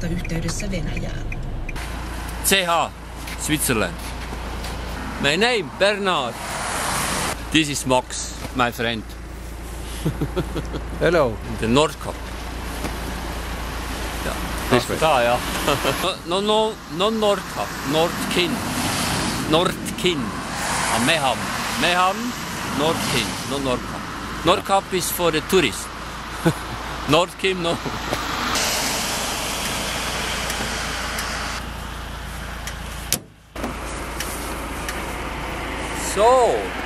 olevasta yhteydessä Venäjään. Switzerland. My name Bernhard. This is Max, my friend. Hello. The Nordkap. Ja, ja. No Nordkap. Nordkinn. Mehamn, Nordkinn, no Nordkap. Nordkap is for the tourists. Nordkinn, no. So.